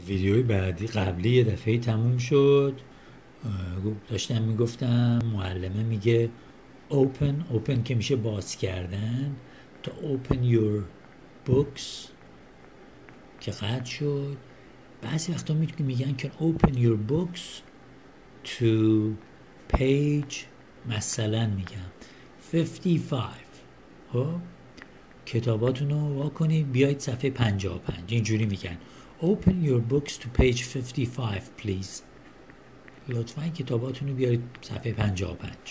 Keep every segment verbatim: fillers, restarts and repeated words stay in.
ویدیوی بعدی قبلی یه دفعه تموم شد. داشتم میگفتم معلمه میگه open open که میشه باز کردن، تو open your books که قطع شد. بعضی وقتا میگن که open your books to page مثلا میگم fifty five. خب کتاباتون رو وا کنید بیایید صفحه پنجاه و پنج. اینجوری میگن open your books to page fifty-five please. لطفاً کتاباتون رو بیارید صفحه پنجاه و پنج.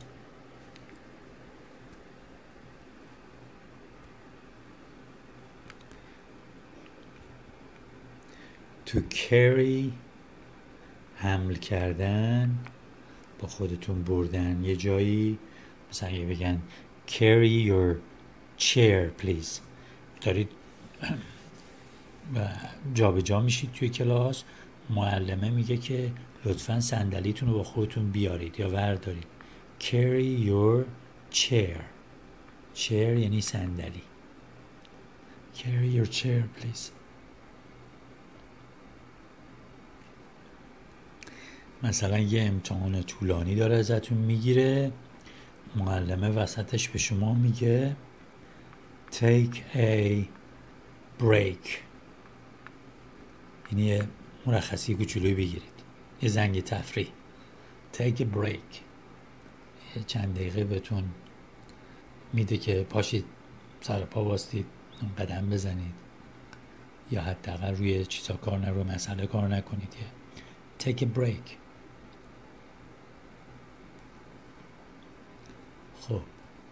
to carry حمل کردن، با خودتون بردن یه جایی. مثلا یه بگن carry your chair please. دارید جا به جا میشید توی کلاس، معلمه میگه که لطفاً صندلیتون رو با خودتون بیارید یا وردارید. carry your chair. chair یعنی صندلی. carry your chair please. مثلا یه امتحان طولانی داره ازتون میگیره، معلمه وسطش به شما میگه take a break، یعنی یه مرخصی کوچولویی بگیرید، یه زنگ تفریح. take a break یه چند دقیقه بهتون میده که پاشید سر پا باستید قدم بزنید یا حداقل روی چیزا کار نرو مسئله کار نکنید. take a break. خب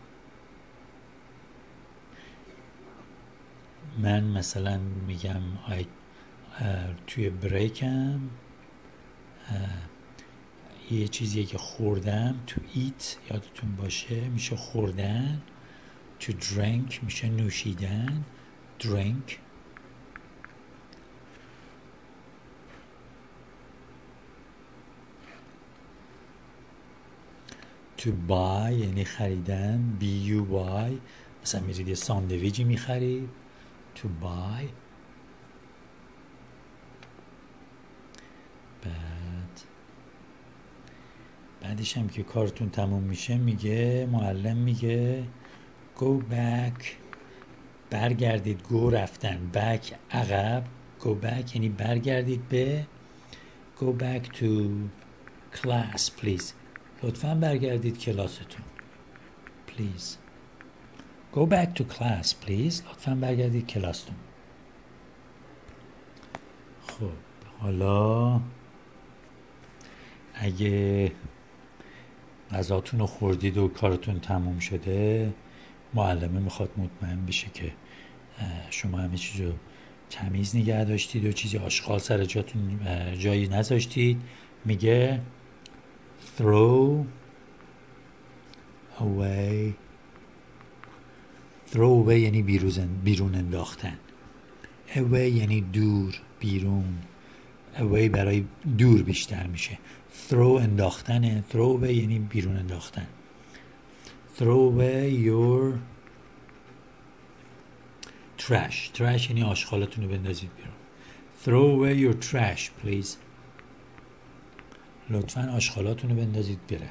من مثلا میگم آی توی بریکم یه چیزیه که خوردم. to eat یادتون باشه میشه خوردن. to drink میشه نوشیدن. drink. to buy یعنی خریدن. b u y مثلا میرید یه ساندویجی میخرید. to buy. بعد بعدش هم که کارتون تموم میشه میگه معلم میگه go back برگردید. go رفتن، back عقب. go back یعنی برگردید به. go back to class please. لطفاً برگردید کلاستون. please. go back to class please. لطفاً برگردید کلاستون. خب حالا اگه غذاتون رو خوردید و کارتون تموم شده، معلمه میخواد مطمئن بشه که شما همه چیز رو تمیز نگه داشتید و چیزی آشغال سر جاتون جایی نذاشتید. میگه throw away. throw away یعنی بیرون انداختن. away یعنی دور، بیرون. away برای دور بیشتر میشه. throw انداختن. throw away یعنی بیرون انداختن. throw away your trash. trash یعنی آشغالتون رو بندازید بیرون. throw away your trash please. لطفاً آشغالاتون رو بندازید بره.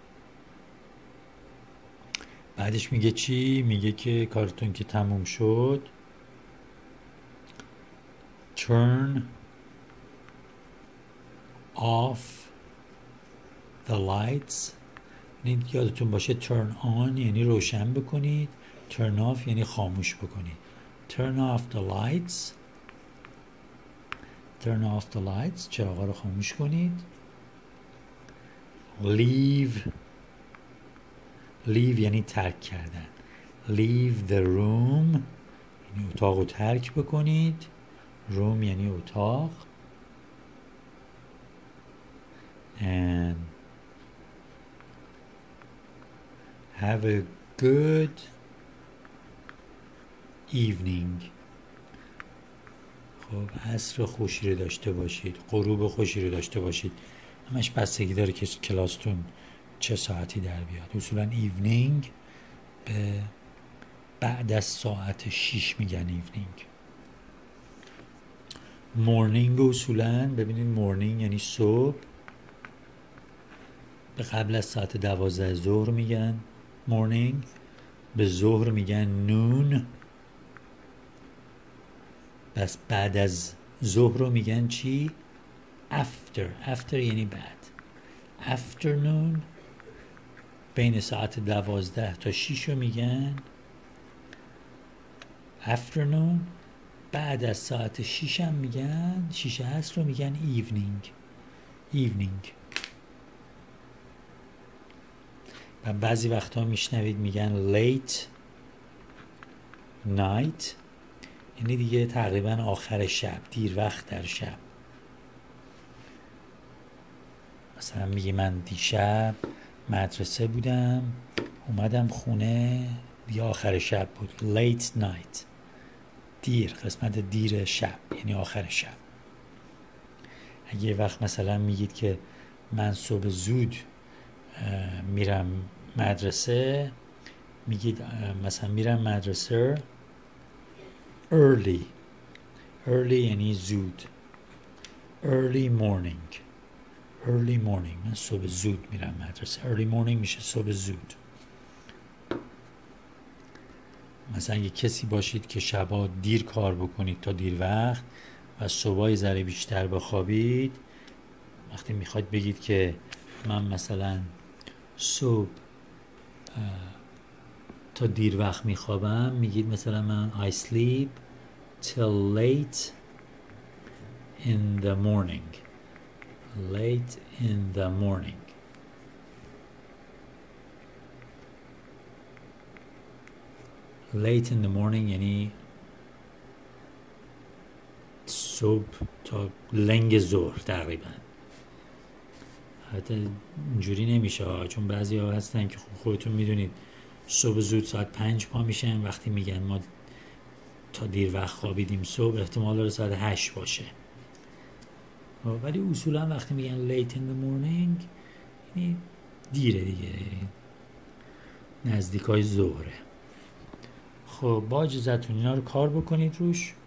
بعدش میگه چی؟ میگه که کارتون که تموم شد turn off the lights. یعنی یادتون باشه turn on یعنی روشن بکنید. turn off یعنی خاموش بکنید. turn off the lights. turn off the lights چراغا رو خاموش کنید. leave leave یعنی ترک کردن. leave the room یعنی اتاق رو ترک بکنید. room یعنی اتاق. and have a good evening. خب عصر خوشی رو داشته باشید، غروب خوشی رو داشته باشید. همش بستگی داره که کلاستون چه ساعتی در بیاد. اصولا evening به بعد از ساعت شیش میگن evening. مورنینگ اصولا ببینید مورنینگ یعنی صبح، به قبل از ساعت دوازده ظهر میگن مورنینگ، به ظهر میگن نون، بس بعد از ظهر رو میگن چی؟ after. after یعنی بعد. afternoon بین ساعت دوازده تا شیش رو میگن afternoon. بعد از ساعت شیش هم میگن، شیش عصر رو میگن evening. evening. و بعضی وقتا میشنوید میگن late night، یعنی دیگه تقریبا آخر شب، دیر وقت در شب. مثلا میگه من دیشب مدرسه بودم، اومدم خونه، دیگه آخر شب بود. late night، دیر، قسمت دیر شب یعنی آخر شب. اگه یه وقت مثلا میگید که من صبح زود میرم مدرسه، میگید مثلا میرم مدرسه early. early یعنی زود. early morning. early morning، من صبح زود میرم مدرسه. early morning میشه صبح زود. مثلا اگه کسی باشید که شبا دیر کار بکنید تا دیر وقت و صبحای ذره بیشتر بخوابید، وقتی میخواید بگید که من مثلا صبح تا دیر وقت میخوابم، میگید مثلا من I sleep till late in the morning. late in the morning. late in the morning یعنی صبح تا لنگ ظهر تقریبا. حتی اینجوری نمیشه، چون بعضی ها هستن که خودتون میدونید صبح زود ساعت پنج پا میشن، وقتی میگن ما تا دیر وقت خوابیدیم صبح، احتمال داره ساعت هشت باشه. ولی اصولا وقتی میگن late in the morning یعنی دیره دیگه، نزدیک های ظهره. خب با اجازهتون اینا رو کار بکنید روش.